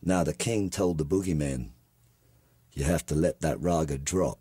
Now the king told the boogeyman, you have to let that raga drop.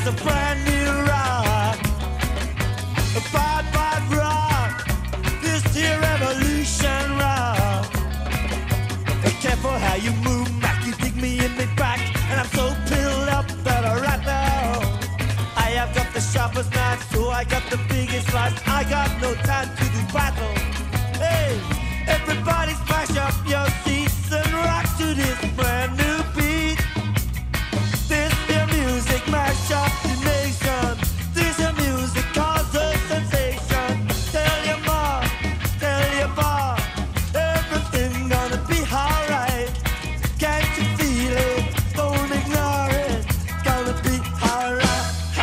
a brand new rock, a bad, bad rock. This here revolution rock. Be careful how you move, Mac. You dig me in me back, and I'm so pilled up that I rattle. I have got the sharpest knife, so I got the biggest slice. I got no time to do battle. Hey, everybody smash up your seats and rock to this brand new beat. This here music mash up the nation. This here music causes sensation. Tell your mom, tell your bar, everything gonna be alright. Can't you feel it? Don't ignore it. Gonna be alright.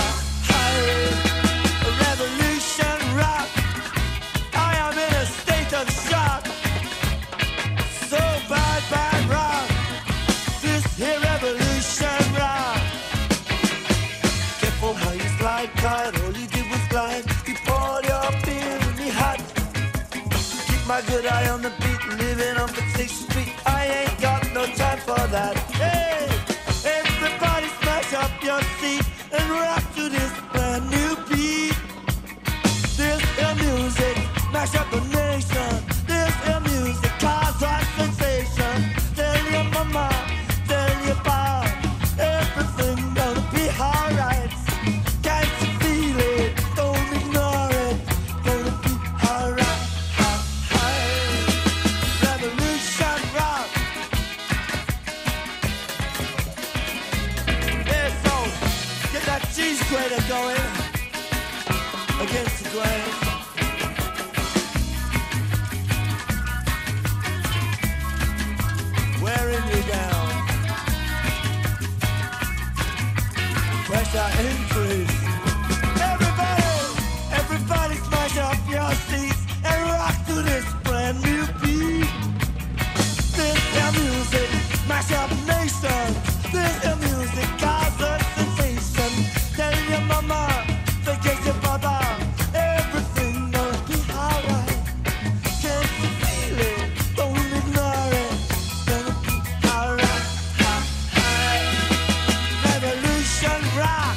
A revolution rock. I am in a state of shock. So bad, bad rock. This here revolution rock. Careful how you slide, cause all you did was glide. You poured your beer in me hot. Keep my good eye on the beat, living on the 6th Street. I ain't got no time for that. Hey, everybody smash up your seat and rock to this brand new beat. This here music mash up the nation. This here music cause a sensation. Tell your mama, tell your pop, everything gonna be alright. Can't you feel it? Don't ignore it. Gonna be alright. Revolution rock. Yeah, so get that cheese grater going against the grain. Wearing you down. Pressure increase. Everybody smash up your seats and rock to this brand new beat. This here music smash up nations. This here music causes sensation. Tell your mama, forget your brother, everything gonna be alright. Can't you feel it? Don't ignore it. Gonna be alright. Revolution rock.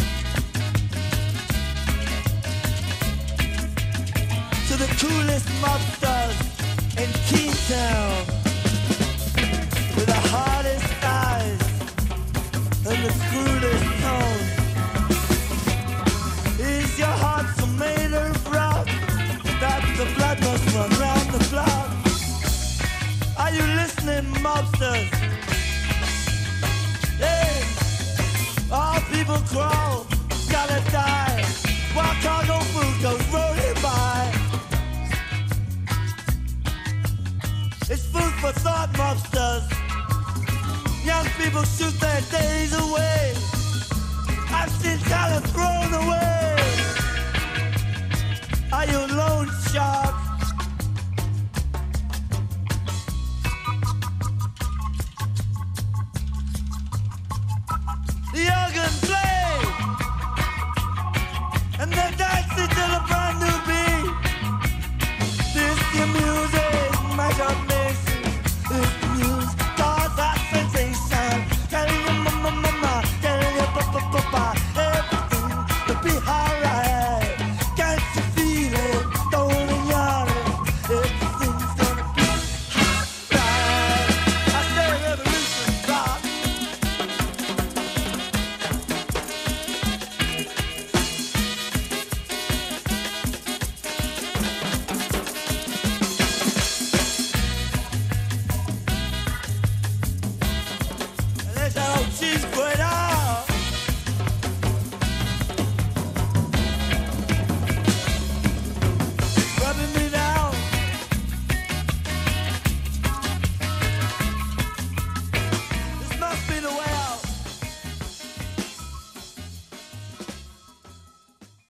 To the coolest mobsters in Keytown, with the hardest eyes and the crudest tone. Is your heart so made of rock that the blood must run round the clock? Are you listening, mobsters? Hey, all people crawl, gotta die, while cargo food goes rolling by. It's food for thought, mobsters. Young people shoot their days away. I've seen talent thrown away. Are you loan shark?